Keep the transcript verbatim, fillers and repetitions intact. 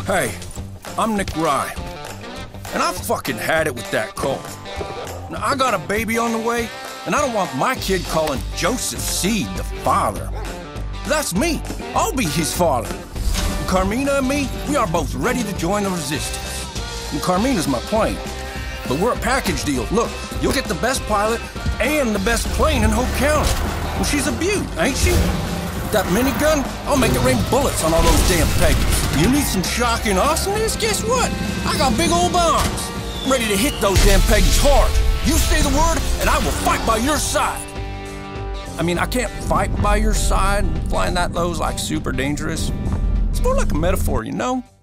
Hey, I'm Nick Rye, and I fucking had it with that cult. Now, I got a baby on the way, and I don't want my kid calling Joseph Seed the father. That's me. I'll be his father. And Carmina and me, we are both ready to join the resistance. And Carmina's my plane. But we're a package deal. Look, you'll get the best pilot and the best plane in Hope County. Well, she's a beaut, ain't she? That minigun, I'll make it rain bullets on all those damn peggers. You need some shock and awesomeness? Guess what? I got big old bombs. I'm ready to hit those damn peggers hard. You say the word, and I will fight by your side. I mean, I can't fight by your side. Flying that low is like super dangerous. It's more like a metaphor, you know?